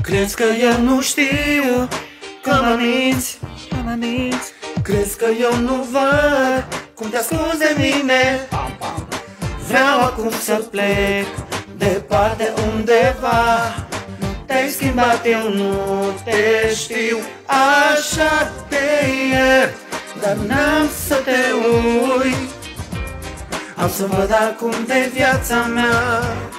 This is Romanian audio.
Crezi că eu nu știu că mă minți, crezi că eu nu văd cum te ascunzi de mine. Vreau acum să plec departe undeva. Te-ai schimbat, eu nu te știu, așa te iert, dar n-am să te uit. Am să văd acum de viața mea.